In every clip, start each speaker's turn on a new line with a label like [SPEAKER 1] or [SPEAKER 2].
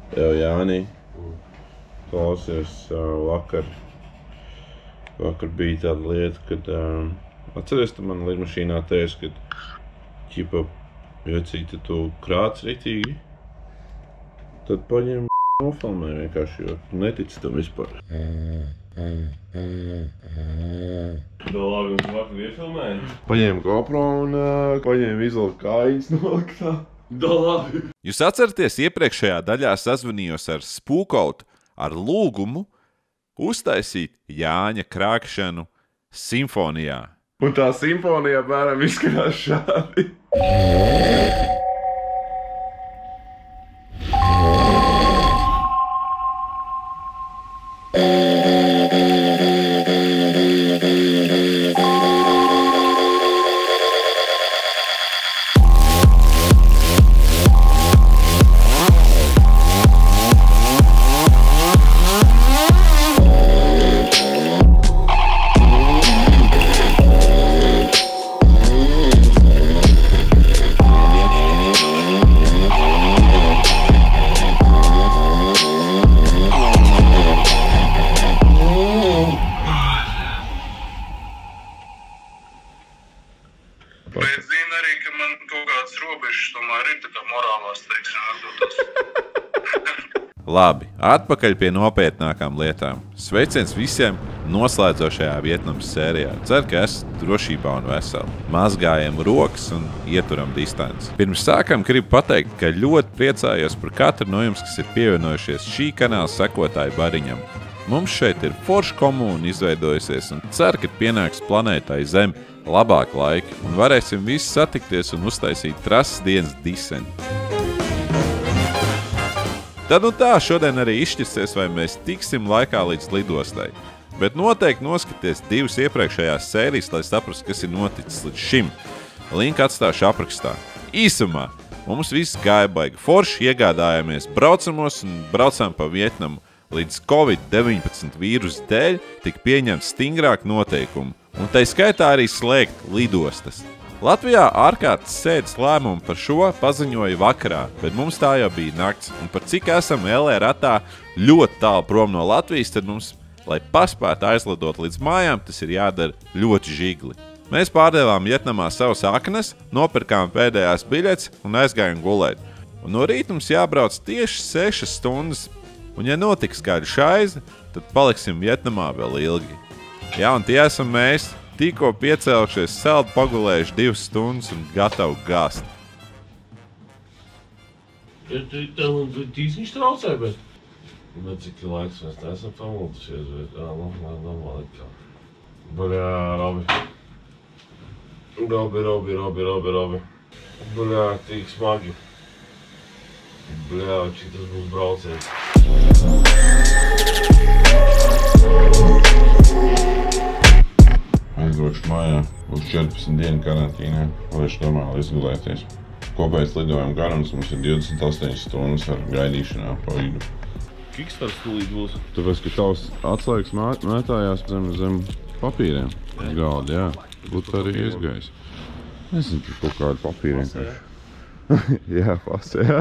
[SPEAKER 1] Jānī, klausies, vakar bija tāda lieta, kad atceries, tu man lidmašīnā teici, kad ķipa jocīti tu krāc ritīgi, tad paņem nofilmē vienkārši, jo tu netici tam vispār.
[SPEAKER 2] Labi, un tu vakar iefilmēji?
[SPEAKER 1] Paņēmu GoPro un paņēmu izliku kājas noliktā.
[SPEAKER 2] Labi.
[SPEAKER 3] Jūs atceraties, iepriekšējā daļā sazvanījos ar Spūkautu ar lūgumu uztaisīt Jāņa krākšanu simfonijā.
[SPEAKER 1] Un tā simfonija apmēram izskatās šādi.
[SPEAKER 4] Bet zinu arī, ka man kaut kādas robežas tomēr ir tā kā morālās, teiksim,
[SPEAKER 3] Labi, atpakaļ pie nopietnākām lietām. Sveiciens visiem noslēdzošajā Vietnamas sērijā. Ceru, ka esat drošībā un veseli. Mazgājam rokas un ieturam distanci. Pirms sākam gribu pateikt, ka ļoti priecājos par katru no jums, kas ir pievienojušies šī kanāla sekotāju bariņam. Mums šeit ir forša komūna izveidojusies un ceru, ka pienāks planētai Zem labāk laiki un varēsim visi satikties un uztaisīt trases dienas diseni. Tad nu tā, šodien arī izšķirsies, vai mēs tiksim laikā līdz lidostai. Bet noteikti noskaties 2 iepriekšējās sērijas, lai saprastu, kas ir noticis līdz šim. Linku atstāšu aprakstā. Īsumā, mums viss gāja baigi forši, iegādājāmies braucamos un braucām pa Vietnamu. Līdz Covid-19 vīrusu dēļ tika pieņemts stingrāk noteikumi, un tai skaitā arī slēgt lidostas. Latvijā ārkārtas sēdes lēmumu par šo paziņoja vakarā, bet mums tā jau bija nakts, un par cik esam LR ratā ļoti tālu prom no Latvijas, tad mums, lai paspētu aizlidot līdz mājām, tas ir jādara ļoti žigli. Mēs pārdevām Vietnamā savus aknes, nopirkām pēdējās biļetes un aizgājām gulēt. Un no rīta mums jābrauc tieši 6 stundas, un ja notiks kāda šaize, tad paliksim Vietnamā vēl ilgi. Jā, un tie esam mēs, tikko piecēlušies saldu, pagulējuši 2 stundas un gatavi gāzt.
[SPEAKER 2] Tev tīsniņš traucē, bet cik laiks mēs neesam pamuldušies, bet normāli kā. Baļā, Robi. Baļā, tik smagi. Baļā, cik tas būs brauciens.
[SPEAKER 1] Aizbraukšu mājā, būs 14 dienu karantīnā, varēšu normāli izgulēties. Kopējais lidojuma garums mums ir 28 stundas ar gaidīšanā pa vidu.
[SPEAKER 2] Kikstarts tūlīt būs.
[SPEAKER 1] Tāpēc, ka tavs atslēgas mētājās zem papīriem. Galdi, jā. Būtu arī iesgājis. Nezinu, tur kaut kādu papīru vienkārši. Jā, pasē, jā.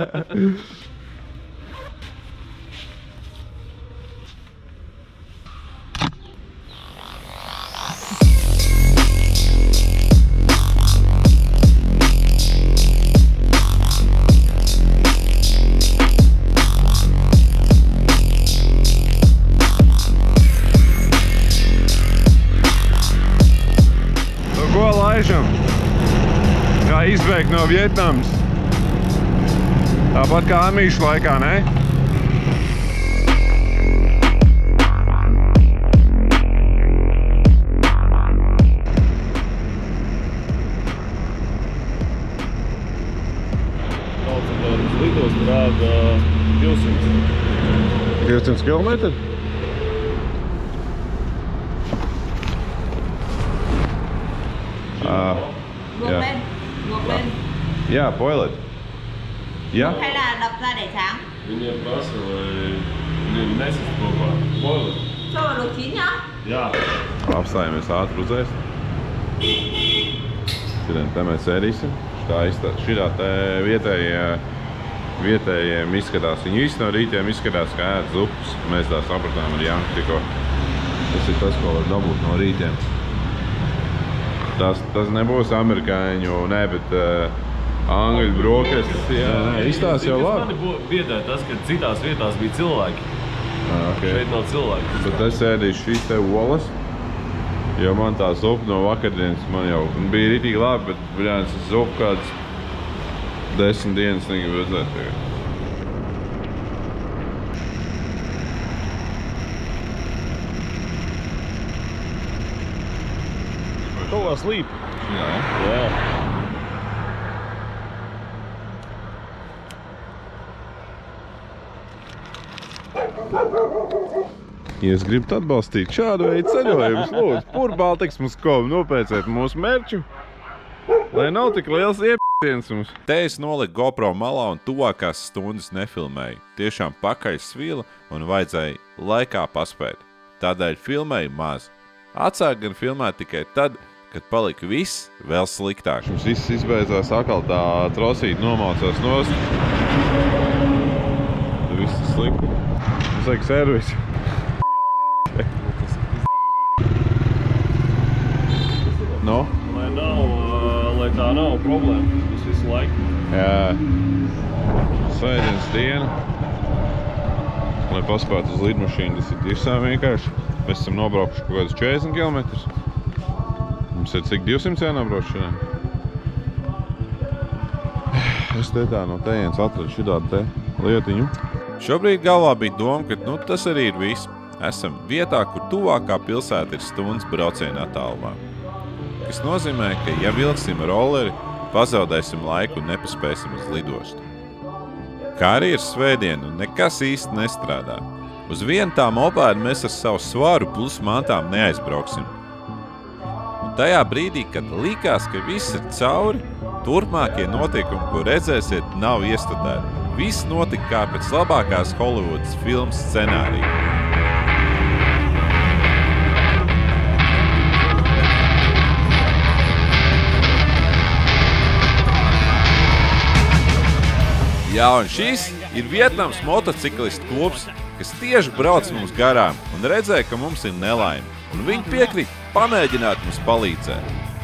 [SPEAKER 1] Ko laižam? Kā izbēgt no Vietnamas? Tāpat kā amīšu laikā, ne?
[SPEAKER 2] Lidos rāda 200.
[SPEAKER 1] 200 kilometri?
[SPEAKER 5] Ngược lên, ngược lên.
[SPEAKER 1] Jā, boilet. Jā?
[SPEAKER 5] Hay là đập ra để tráng?
[SPEAKER 2] Viņiem prasa, lai viņiem nesist kopā. Boiler.
[SPEAKER 5] Cho vào nồi chín nhá.
[SPEAKER 2] Jā.
[SPEAKER 1] Apstājamies ātri uzēst. Šodien te mēs ēdīsim. Šitā te vietēji
[SPEAKER 3] vietējiem izskatās. Viņi visi no rītiem izskatās kā ēd zupas. Mēs tā sapratām ar Janku tikko. Tas ir tas, ko var dabūt no rītiem. Tas nebūs amerikāņu, bet angļu brokastis. Jā, izstāsts jau labi.
[SPEAKER 2] Mani biedē tas, ka citās vietās bija cilvēki.
[SPEAKER 3] Okay.
[SPEAKER 2] Šeit nav cilvēki.
[SPEAKER 3] Bet es ēdīšu šīs te olas, jo man tā zupa no vakardienas man jau bija ritīgi labi, bet bļāns zupa kāds 10 dienas negribu redzēt tagad.
[SPEAKER 2] Kaut kā slīp.
[SPEAKER 3] Jā.
[SPEAKER 2] Jā.
[SPEAKER 3] Ja jūs gribat atbalstīt šādu veidu ceļojumus, lūdzu, purbaltiks.com nopēciet mūsu merču, lai nav tik liels iepēciens mums. Te es noliku GoPro malā un tuvākās stundas nefilmēju. Tiešām pakaļ svila un vajadzēja laikā paspēt. Tādēļ filmēju maz. Atsāk gan filmēt tikai tad, kad palika viss vēl sliktāk. Mums viss izbeidzās atkal tā trosīt nomaucās nost. Viss ir slikti. Mums vajag servisu. No?
[SPEAKER 2] Lai tā nav problēma. Tas visu laiku.
[SPEAKER 3] Jā. Svētdienas diena. Lai paspētu uz lidmašīnu, tas ir tiešām vienkārši. Mēs esam nobraukuši kaut kādus 40 km. Mums ir cik 200 jānobrauc šodien. Es te tā no tejienes atradu šitādu te lietiņu. Šobrīd galvā bija doma, ka tas arī ir viss. Esam vietā, kur tuvākā pilsēta ir stundas brauciena attālumā. Kas nozīmē, ka ja vilksim rolleri, pazaudēsim laiku un nepaspēsim uz lidostu. Kā arī ir svētdiena un nekas īsti nestrādā. Uz vienu tā mopēdu mēs ar savu svaru plus mantām neaizbrauksim. Un tajā brīdī, kad likās, ka viss ir cauri, turpmākie notikumi, ko redzēsiet, nav iestudēti. Viss notika kā pēc labākās Hollywoodas filmas scenārija. Jā, un šis ir Vietnams motociklistu klubs, kas tieši brauc mums garām un redzēja, ka mums ir nelaime. Un viņi piekrīt pamēģināt mums palīdzēt.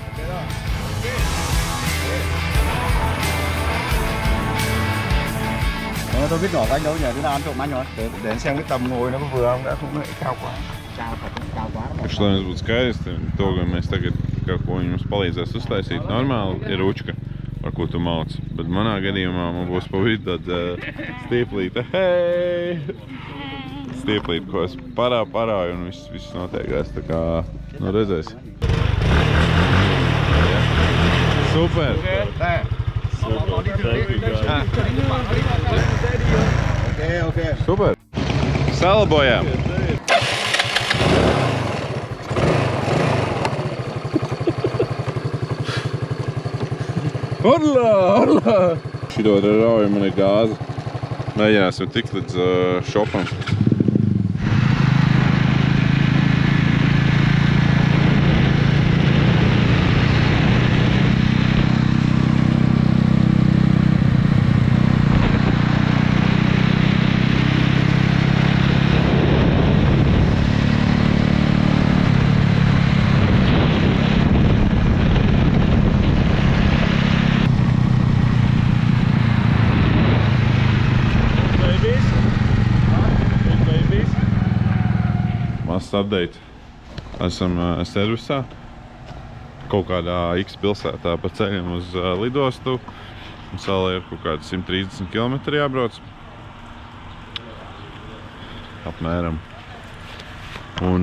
[SPEAKER 6] Tôi biết ngọt anh đâu nhờ, thế nào ăn trộm anh rồi. Để anh xem cái tầm ngồi nó có vừa không, đã không nó cao quá. Cao thật, cao quá.
[SPEAKER 3] Lai mums būtu skaidrs, to, ka mēs tagad kaut ko viņi mums palīdzēs uztaisīt. Normāli ir ručka, ar ko tu mauc. Bet manā gadījumā man būs pa vidu tāda stieplīte. Hei! Stieplīte, ko es parāju un viss notiekās. Tā kā, nu redzēsi. Super!
[SPEAKER 6] Okay.
[SPEAKER 3] Super! Salabojām! Orlā! Šito rauju man ir gāze. Mēģināsim tikt līdz šopam. Update. Esam servisā kaut kādā X pilsētā pa ceļam uz lidostu. Mums vēl ir kaut kādi 130 km jābrauc. Apmēram. Un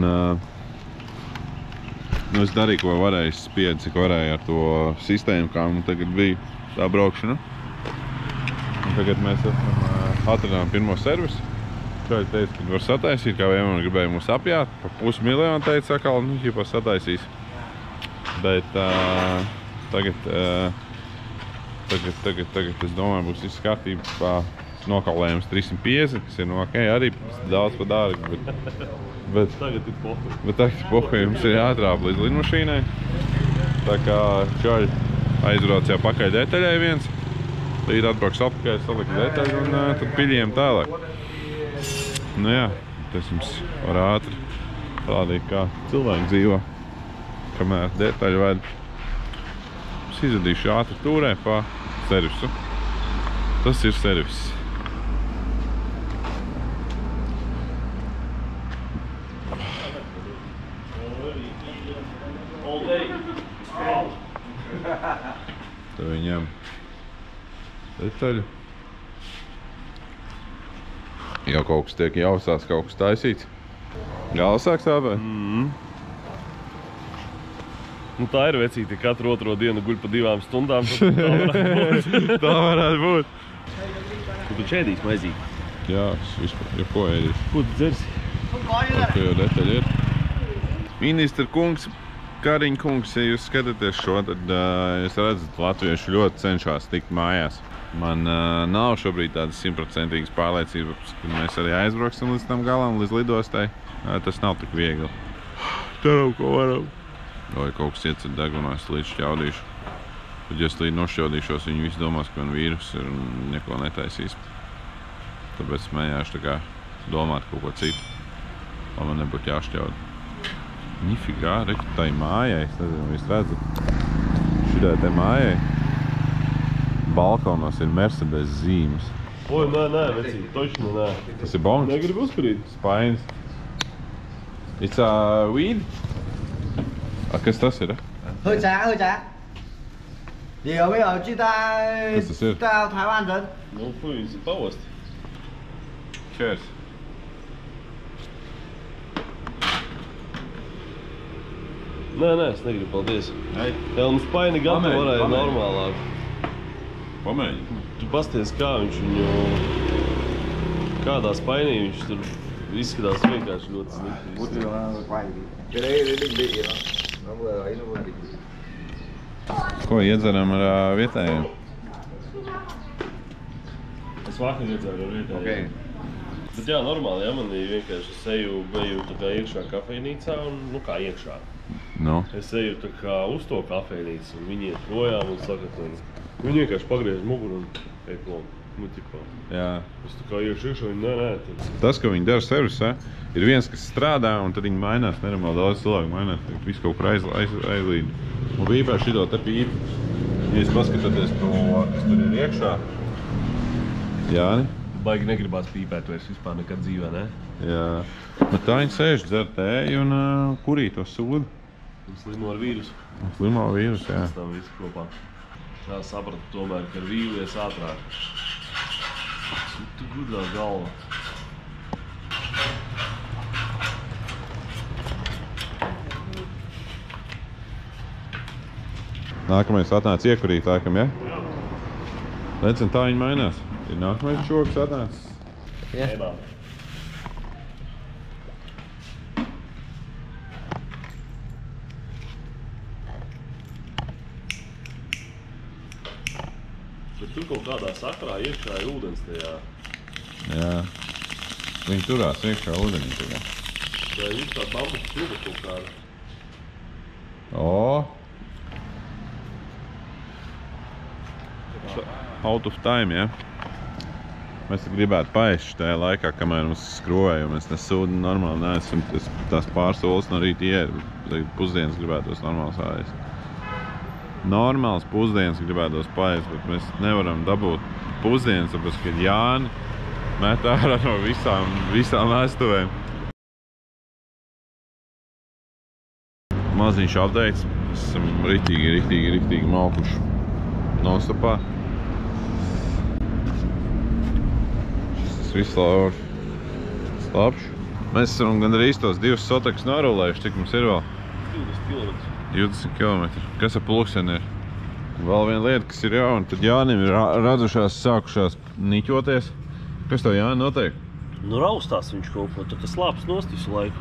[SPEAKER 3] es darīju, ko varēju, spiedu, cik varēju ar to sistēmu, kā man tagad bija tā braukšana. Un tagad mēs atradām pirmo servisu. Šādi teica, ka var sataisīt, kā vienmēr gribēja mūs apjāt. Pa $500,000 teica atkal, ķipā sataisīs. Bet tagad es domāju, būs viss kārtībā. Nokaulējums 350, kas ir ok, arī daudz pa dārgi. Bet
[SPEAKER 2] tagad ir pohuj.
[SPEAKER 3] Bet tagad ir pohuj, jums ir jāatrāp līdz lidmašīnai. Tā kā čaļi aizbrauc jau pakaļ detaļai viens. Rīt atbrauks apakaļ, salikt detaļu un tad piļiem tālāk. Nu jā, tas jums var ātri parādīt, kā cilvēki dzīvo, kamēr detaļu ved. Es izvedīšu ātri tūrē pa servisu. Tas ir servis. Tad viņam detaļu. Jau kaut kas tiek jausās, kaut kas taisīts. Gala sāk sāpēt?
[SPEAKER 2] Nu tā ir vecīti, katru otro dienu guļ pa 2 stundām.
[SPEAKER 3] Tā varētu būt.
[SPEAKER 2] Tu čēdīs maizīgi?
[SPEAKER 3] Jā, es vispār, ja ko ēdīs.
[SPEAKER 2] Ko tu dzersi?
[SPEAKER 3] Tur jau detaļa ir. Ministra kungs, Kariņa kungs, ja jūs skatāties šo, tad jūs redzat, latvieši ļoti cenšas tikt mājās. Man nav šobrīd tādas 100% pārliecības, ka mēs arī aizbrauksim līdz tam galam, līdz lidostai. Tas nav tik viegli. Daram, ko varam. Vai kaut kas iecet degunā, es līdz šķaudīšu. Tad, ja es līdz nošķaudīšos, viņi visi domās, ka man vīrus ir un neko netaisīs. Tāpēc mēģināšu tā kā domāt kaut ko citu, lai man nebūtu jāšķaud. Nifigā, reku, tai mājai, es nezinu, jūs redzat. Šitai te mājai balkonos ir Mercedes zīmes.
[SPEAKER 2] Oi, nē, vecīti, točno nē.
[SPEAKER 3] Tas ir bongs?
[SPEAKER 2] Negribu uzsprīt.
[SPEAKER 3] Spainis. It's a weed? Kas tas ir?
[SPEAKER 7] Hơi giá. Điều bây giờ chia ta Thái Lan dân.
[SPEAKER 2] Nu, fuj, pavosti.
[SPEAKER 3] Cheers.
[SPEAKER 2] Nē, es negribu, paldies.
[SPEAKER 3] Ei.
[SPEAKER 2] Tev nu spaini gatu
[SPEAKER 3] Pamēģini,
[SPEAKER 2] varēja
[SPEAKER 3] pamēģini.
[SPEAKER 2] normālāk.
[SPEAKER 3] Pamēģini.
[SPEAKER 2] Tu pasties, kā viņš viņu... Kādā spainī viņš tur izskatās vienkārši ļoti slikti.
[SPEAKER 6] Bút nó quay đi. Cái đấy định vị nó vừa ấy nó vừa định vị.
[SPEAKER 3] Ko iedzeram ar vietējiem?
[SPEAKER 2] Es vakar iedzeru ar vietēju.
[SPEAKER 6] Okay.
[SPEAKER 2] Bet jā, normāli, ja man vienkārši es eju tā kā iekšā kafejnīcā un, nu kā iekšā.
[SPEAKER 3] Nu?
[SPEAKER 2] Es eju tā kā uz to kafejnīcu un viņi iet projām un saka, ka viņi vienkārši pagriež muguru un ej plom. Nu, tipā.
[SPEAKER 3] Jā.
[SPEAKER 2] Es tā kā iekšā, viņi nē.
[SPEAKER 3] Tas, ko viņi dara servisā, ir viens, kas strādā un tad viņi mainās, nenormāli daudz cilvēku mainās, visu kaut kur aizlīd. Un īpaši šito te pīpi, ja jūs paskatāties to, kas tur ir iekšā. Jāni?
[SPEAKER 2] Baigi negribās pīpēt vairs vispār nekad dzīvē, ne?
[SPEAKER 3] Jā. Bet tā viņi sēž, dzer tēju un kurī to sūdu.
[SPEAKER 2] Un slimo ar vīrusu.
[SPEAKER 3] Slimo vīrusu, jā.
[SPEAKER 2] Mēs tam visu kopā. Tā sapratu tomēr, ka ar vīlies ātrāk. Tu gudrā galva.
[SPEAKER 3] Nākamais atnāca iekurīt, laikam, ja? Redz, un tā viņi mainās. Ir nākamais čoks atnācis.
[SPEAKER 2] Jā. Bet tur kaut kādā sakrā iekšā ir ūdens tajā.
[SPEAKER 3] Jā. Viņi turās iekšā ūdenī tajā.
[SPEAKER 2] Tā ir tā bambusa kluba kaut kāda.
[SPEAKER 3] O! Out of time, ja? Mēs gribētu paēst tajā laikā, kamēr mums skroja, jo mēs nesūdu normāli neesam tās pārsolas no rīta iet. Pusdienas gribētos normāls āēst. Normāls pusdienas gribētos paēst, bet mēs nevaram dabūt pusdienas, tāpēc, ka Jāni met ārā no visām vēstuvēm. Maziņš updates. Mēs esam ritīgi malkuši non-stopā. Šis viss slapš. Mēs esam gandrīz tos 2 sotakus norulējuši, cik mums ir vēl? 20 km. Kas ar pulkseni ir? Vēl viena lieta, kas ir jauna, tad Jānim ir radušās, sākušās niķoties. Kas tev, Jāni, notiek?
[SPEAKER 2] Nu raustās viņš kaut ko, tad tas lāps nost visu laiku.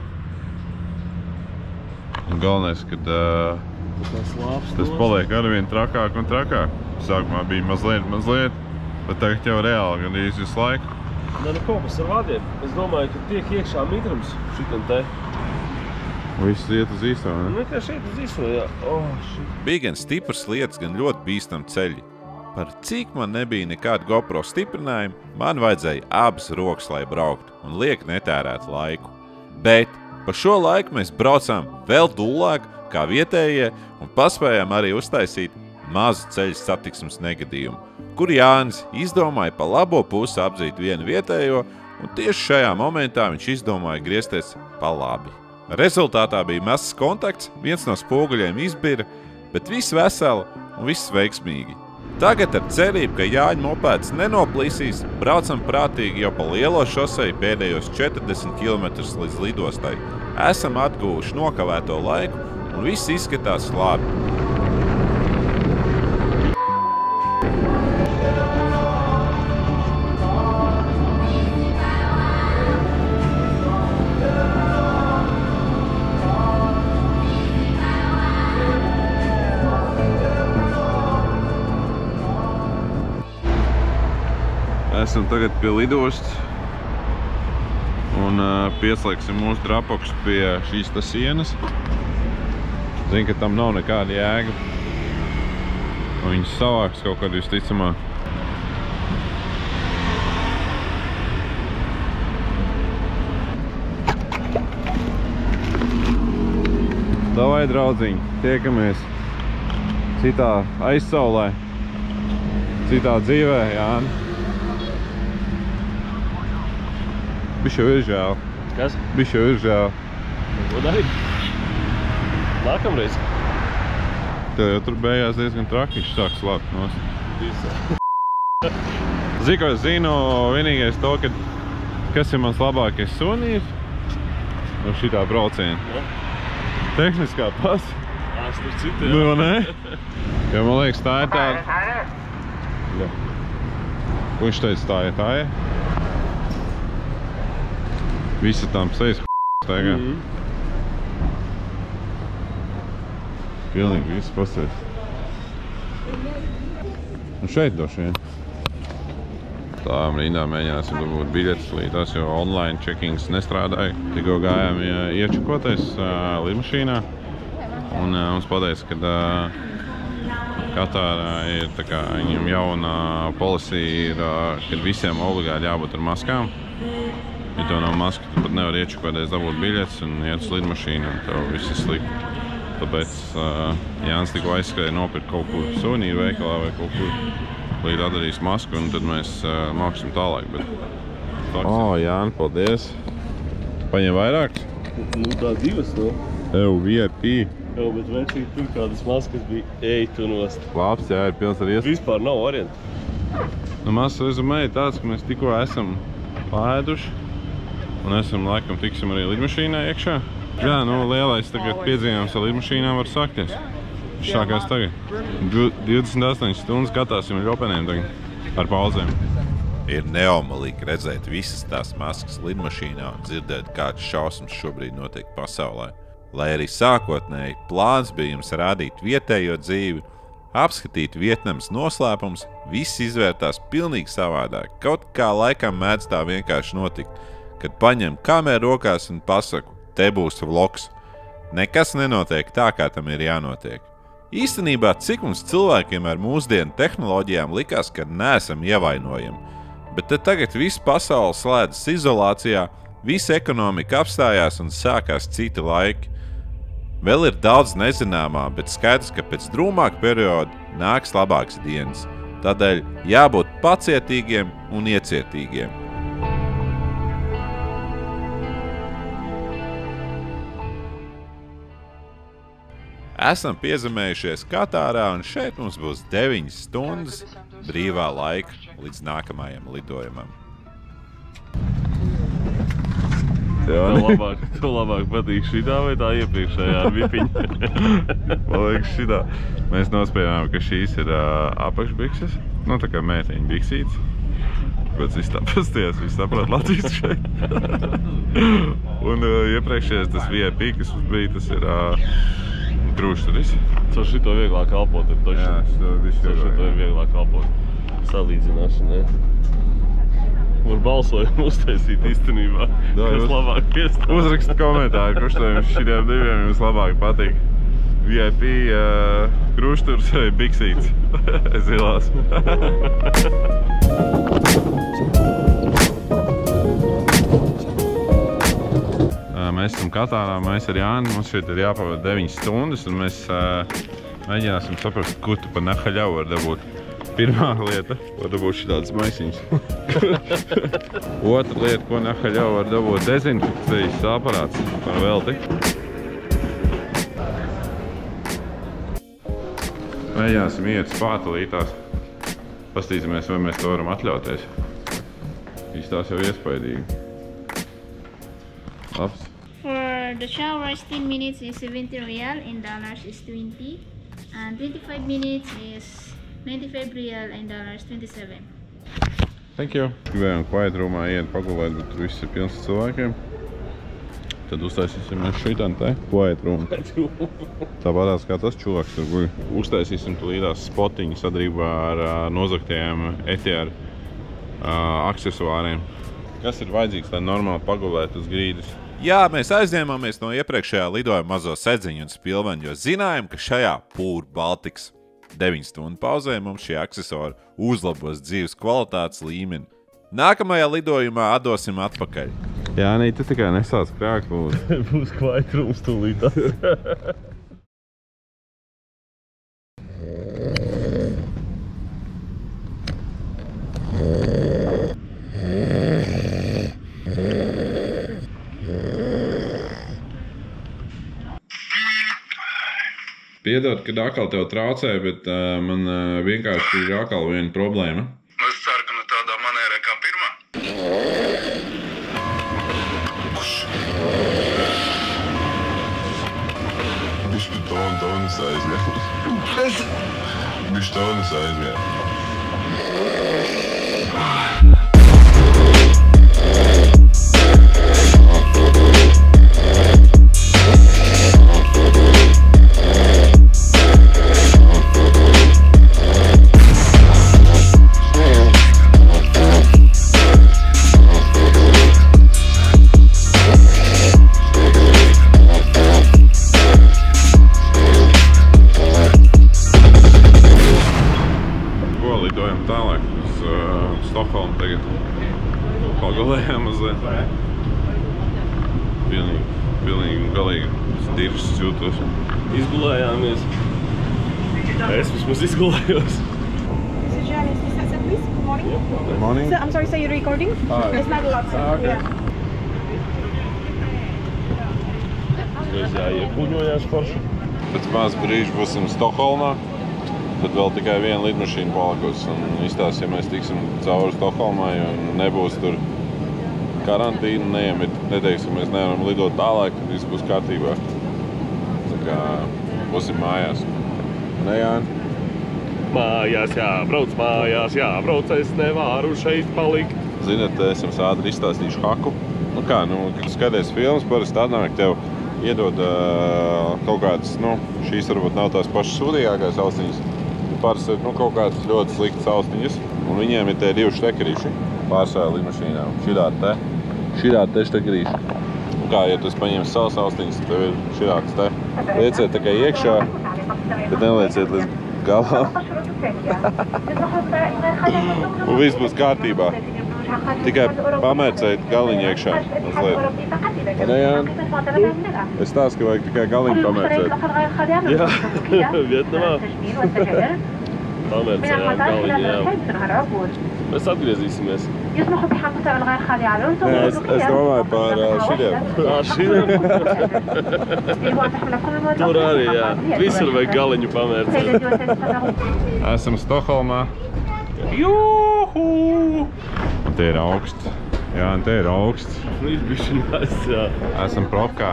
[SPEAKER 3] Un galvenais, ka tas paliek arvien trakāk un trakāk. Sākumā bija mazliet, bet tagad jau reāli gandrīz visu laiku.
[SPEAKER 2] Nē, nu kaut kas ar vadiem. Es domāju, ka tiek iekšā mitrums šitam te.
[SPEAKER 3] Viss iet uz īsto, ne?
[SPEAKER 2] Nu, kā šeit uz īsto, jā.
[SPEAKER 3] Bija gan stipras lietas, gan ļoti bīstami ceļi. Par cik man nebija nekāda GoPro stiprinājuma, man vajadzēja abas rokas, lai brauktu un liek netērēt laiku. Bet pa šo laiku mēs braucām vēl dullāk kā vietējie un paspējām arī uztaisīt mazu ceļu satiksmes negadījumu, kur Jānis izdomāja pa labo pusi apdzīt vienu vietējo, un tieši šajā momentā viņš izdomāja griezties pa labi. Rezultātā bija mazs kontakts, viens no spoguļiem izbira, bet viss veseli un viss veiksmīgi. Tagad ar cerību, ka Jāņa mopēds nenoplīsīs, braucam prātīgi jau pa lielo šoseju pēdējos 40 km līdz lidostai. Esam atguvuši nokavēto laiku un viss izskatās labi. Esam tagad pie lidostas un pieslēgsim mūsu drapoksu pie šīs sienas. Zinu, ka tam nav nekāda jēga. Un viņas savāks kaut kad visticamāk. Davai, draudziņi, tiekamies citā aizsaulē, citā dzīvē, Jāni. Bišķi jau ir žēl.
[SPEAKER 2] Kas?
[SPEAKER 3] Bišķi jau ir žēl.
[SPEAKER 2] Ko darīt? Nākamreiz.
[SPEAKER 3] Tev jau tur beigās diezgan traki, viņš sāk slāpt nost. Zinu, ko es zinu, vienīgais to, ka kas ir mans labākais sunīrs no šitā brauciena. Ja? Tehniskā pasa.
[SPEAKER 2] Tur citu, jā.
[SPEAKER 3] Nu, ne? Jo man liekas, tā ir tāda. Ja. Ko viņš teica, tā ir tā, ja? Visi tam sejas staigā. Pilnīgi visi pasēs. Un šeit doši vien. Tā rindā mēģināsim dabūt biļetes līdās, jo online checkings nestrādāja. Tikko gājām iečakoties lidmašīnā. Un mums pateica, ka Katārā ir tā kā viņam jauna policija ir, kad visiem obligāti jābūt ar maskām. Ja tev nav maska, tu pat nevar iečakoties dabūt biļetes un iet uz lidmašīnu un tev viss ir slikti. Tāpēc Jānis tikko aizskrēja nopirkt kaut kur suvenīru veikalā vai kaut kur līdz atdarīs masku un tad mēs māksim tālāk. Jāni, paldies! Paņem vairāk?
[SPEAKER 2] Nu, tā divas, no.
[SPEAKER 3] VIP.
[SPEAKER 2] Jā, bet vecīgi tur kādas maskas bija eitu nost.
[SPEAKER 3] Labs, jā, ir pilns ar iespēju.
[SPEAKER 2] Vispār nav orientu.
[SPEAKER 3] Nu, mazs rezumē ir tāds, ka mēs tikko esam pāēduši. Un esam laikam tiksim arī lidmašīnā iekšā. Jā, nu lielais tagad piedzīvojums ar lidmašīnām var sākties. Viņš sākās tagad. 28 stundas gatāsim ar jopeniem tagad ar pauzēm. Ir neomalīgi redzēt visas tās maskas lidmašīnā un dzirdēt, kāds šausmas šobrīd notiek pasaulē. Lai arī sākotnēji plāns bija jums rādīt vietējo dzīvi, apskatīt Vietnamas noslēpums, viss izvērtās pilnīgi savādāk. Kaut kā laikam mēdz tā vienkārši notikt, kad paņem kameru rokās un pasaku, te būs vlogs. Nekas nenotiek tā, kā tam ir jānotiek. Īstenībā, cik mums cilvēkiem ar mūsdienu tehnoloģijām likās, ka neesam ievainojami, bet te tagad viss pasaule slēdzas izolācijā, visa ekonomika apstājās un sākās citi laiki. Vēl ir daudz nezināmā, bet skaidrs, ka pēc drūmāka perioda nāks labāks dienas. Tādēļ jābūt pacietīgiem un iecietīgiem. Esam piezemējušies Katārā un šeit mums būs 9 stundas brīvā laika līdz nākamajam lidojumam.
[SPEAKER 2] Tev labāk patīk šitā vai tā iepriekšējā ar vipiņu?
[SPEAKER 3] Man liekas šitā. Mēs nospējām, ka šīs ir apakšbikses, nu tā kā mētiņa biksītes. Pēc viss tā pasties, viss saprot Latvijas šeit. Un iepriekšējais tas VIP, kas mums bija, tas ir krūšturis.
[SPEAKER 2] Caur šito vieglāk kalpot ir toši.
[SPEAKER 3] Jā, šito
[SPEAKER 2] ir vieglāk kalpot. Salīdzināšana, Var balsojumu uztaisīt īstenībā, kas labāk piestāv.
[SPEAKER 3] Uzraksta komentāri, kurš tev šitiem diviem jums labāk patīk. VIP krušturs vai biksīts zilās. Mēs esam Katārā, mēs ar Jāni, mums šeit ir jāpavada 9 stundas, un mēs mēģināsim saprast, ko tu pa nehaļau var dabūt. Pirmā lieta, var dabūt šitādas maisiņas. Otra lieta, ko nehaļau var dabūt, dezinfekcijas aparāts par velti. Mēģināsim iet spātelītās. Pastīsimies, vai mēs to varam atļauties. Izstās jau iespaidīgi. Labs.
[SPEAKER 8] For the shower, 10 minutes is 70 real, in dollars is 20. And 25 minutes is 95 real, in dollars 27.
[SPEAKER 3] Thank you. Gribējām quiet roomā iet pagulēt, bet tur viss ir pilns cilvēkiem. Tad uztaisīsim mēs šitān te quiet room. Tāpatās kā tas čuvaks tur guļ. Uztaisīsim tulītās spotiņu sadarbībā ar nozagtajiem ETR aksesuāriem. Kas ir vajadzīgs, lai normāli pagulētu uz grīdas? Jā, mēs aizņēmāmies no iepriekšējā lidojuma mazo sedziņu un spilveni, jo zinājām, ka šajā Pūr Baltics 9 stundu pauzē mums šie aksesuāri uzlabos dzīves kvalitātes līmeni. Nākamajā lidojumā atdosim atpakaļ. Jānī, tu tikai nesāc krākt, lūdzu.
[SPEAKER 2] Būs quiet rooms tūlītās.
[SPEAKER 3] Piedod, kad atkal tev traucēja, bet man vienkārši ir atkal viena problēma.
[SPEAKER 4] Es ceru, ka ne tādā manērē kā pirmā.
[SPEAKER 3] Bišķi tonus aizvien. Bišķi tonus aizvien. Stokholmu tagad pagulējām mazliet. Pilnīgi un galīgi stiršs jūtos.
[SPEAKER 2] Izgulējāmies. Es vismaz izgulējos.
[SPEAKER 3] Good morning.
[SPEAKER 9] I'm sorry, sir, you're recording? It's not allowed, sir.
[SPEAKER 3] Okay.
[SPEAKER 2] Mēs jāiekuņojās forši.
[SPEAKER 3] Pēc maz brīža būsim Stokholmā. Tad vēl tikai viena lidmašīna palikusi. Un izstās, ja mēs tiksim cauri Stokholmai un nebūs tur karantīna, neteiksim, mēs nevaram lidot tālāk, tad viss būs kārtībā. Tā kā būsim mājās. Ne, Jāni?
[SPEAKER 2] Mājās jābrauc, es nevaru šeit palikt.
[SPEAKER 3] Zināt, esam ātri izstāstījuši haku. Nu kā, kad skaties filmas, parasti atnāk tev iedod kaut kādas, šīs varbūt nav tās pašas sūdīgākās austiņas. Parasti ir kaut kādas ļoti sliktas austiņas, un viņiem ir tie 2 štekerīši pārsvarā lidmašīnām. Šitā te štekerīši. Un kā, ja tu paņemsi savas austiņas, tev ir šitāds te. Lieciet tikai iekšā, bet nelieciet līdz galām. Un viss būs kārtībā. Tikai pamērcēt galiņu iekšā mazliet. Ne, Jāni? Es stāstu, ka vajag tikai galiņu pamērcēt.
[SPEAKER 2] Jā, Vietnamā. Pamērcējām galiņu, jā. Mēs atgriezīsimies.
[SPEAKER 3] Nē, es domāju par šitiem.
[SPEAKER 2] Šitiem? Tur arī, jā. Visur vajag galiņu pamērcēt.
[SPEAKER 3] Esam Stokholmā. Juhu! Un te ir augsts. Jā, un te ir augsts.
[SPEAKER 2] Ir bišķinās, jā.
[SPEAKER 3] Esam profkā.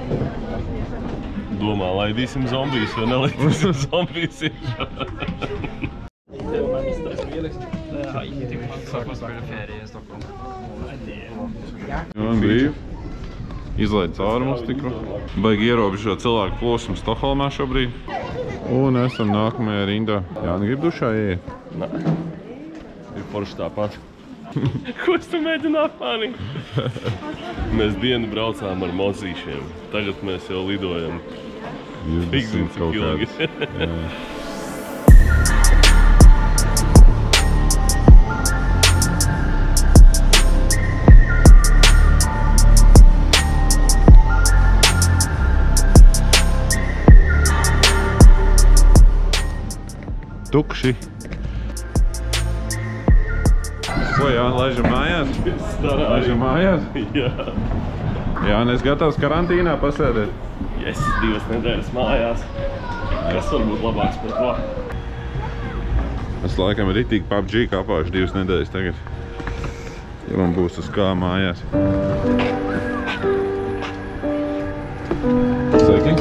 [SPEAKER 2] Domā, laidīsim zombijus, vai nelaidīsim zombijus iekšā.
[SPEAKER 3] Un brīvi. Izlaid cauri mums tikko. Baigi ierobežot cilvēku plosmu Stokholmā šobrīd. Un esam nākamajā rindā. Jā, negrib dušā ieiet?
[SPEAKER 2] Nē. Ir forši tāpat. Ko es tu mēģinu apmānīt? Mēs dienu braucām ar mozīšiem. Tagad mēs jau lidojam
[SPEAKER 3] 20 kaut kādas. Tukši. Ko, Jāni, laižam mājās? Laižam mājās?
[SPEAKER 2] Jā.
[SPEAKER 3] Jāni, es gatavs karantīnā pasēdēt?
[SPEAKER 2] Es 2 nedēļas mājās. Kas var būt labāks par to?
[SPEAKER 3] Es laikam ritīgi PUBG kāpāšu 2 nedēļas tagad. Ja man būs uz kā mājās. Sveiki!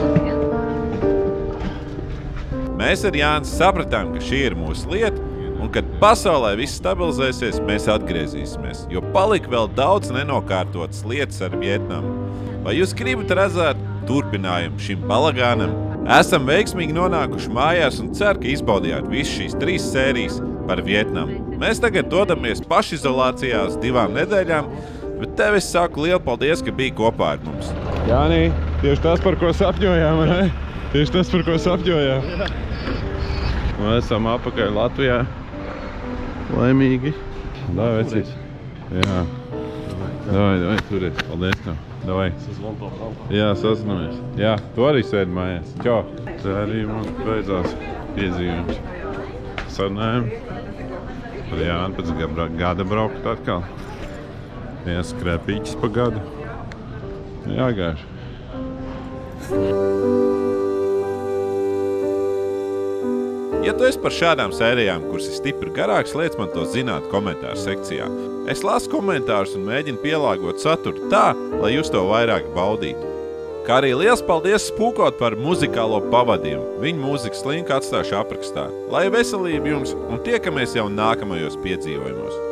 [SPEAKER 3] Mēs ar Jāni sapratām, ka šī ir mūsu lieta, un kad pasaulē viss stabilizēsies, mēs atgriezīsimies, jo palika vēl daudz nenokārtotas lietas ar Vietnamu. Vai jūs gribat redzēt turpinājumu šim balagānam? Esam veiksmīgi nonākuši mājās un ceru, ka izbaudījāt visu šīs 3 sērijas par Vietnamu. Mēs tagad dodamies pašizolācijā uz 2 nedēļām, bet tev es saku lielu paldies, ka biji kopā ar mums. Jāni, tieši tas, par ko sapņojām, ne? Tieši tas, par ko sapņojām. Mēs esam apakaļ Latvijā. Laimīgi. Davai, vecīt. Jā. Davai, turiet. Paldies tev. Davai. Jā, sasinamies. Jā, tu arī sēdi mājās. Čau. Tā arī mums beidzās piedzīvums. Sarunājam. Par Jāni pēc gada braukt atkal. Viens skrēpīķis pa gadu. Jāgājuši. Ja tu esi par šādām sērijām, kuras ir stipri garāks, liec man to zināt komentāru sekcijā. Es lasu komentārus un mēģinu pielāgot saturu tā, lai jūs to vairāk baudītu. Kā arī liels paldies Spūkot par muzikālo pavadījumu. Viņa mūzikas linku atstāšu aprakstā. Lai veselība jums un tiekamies jau nākamajos piedzīvojumos.